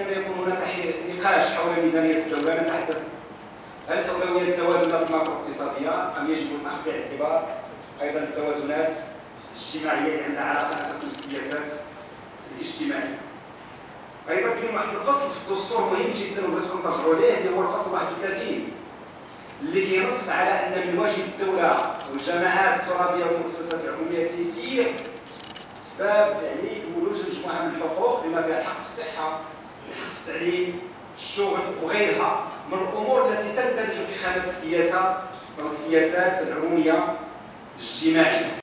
عندما يكون هناك نقاش حول ميزانية الدولة نتحدث هل الأولوية التوازنات الماكرو-اقتصادية أم يجب الأخذ باعتبار أيضا التوازنات الاجتماعية اللي عندها علاقة أساسا بالسياسات الاجتماعية. أيضا كاين واحد الفصل في الدستور مهم جدا وبغيتكم ترجعوا ليه اللي هو الفصل 31 اللي كينص على أن من واجب الدولة والجماعات الترابية والمؤسسات العمومية تيسير أسباب يعني ولوج مجموعة من الحقوق بما فيها الحق في الصحة، الحق في التعليم، في الشغل وغيرها من الأمور التي تندرج في خانة السياسة أو السياسات العمومية الاجتماعية.